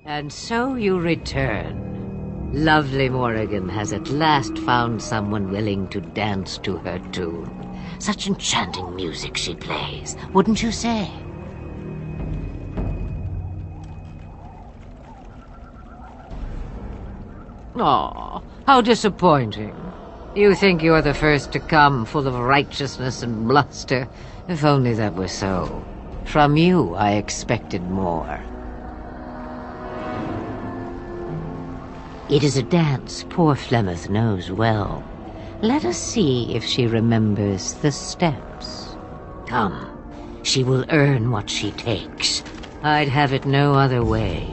And so you return. Lovely Morrigan has at last found someone willing to dance to her tune. Such enchanting music she plays, wouldn't you say? Aw, how disappointing. You think you're the first to come, full of righteousness and bluster. If only that were so. From you, I expected more. It is a dance poor Flemeth knows well. Let us see if she remembers the steps. Come, she will earn what she takes. I'd have it no other way.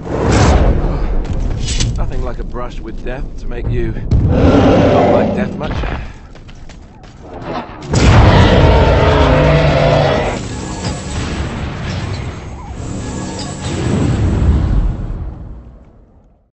With death to make you not like death much.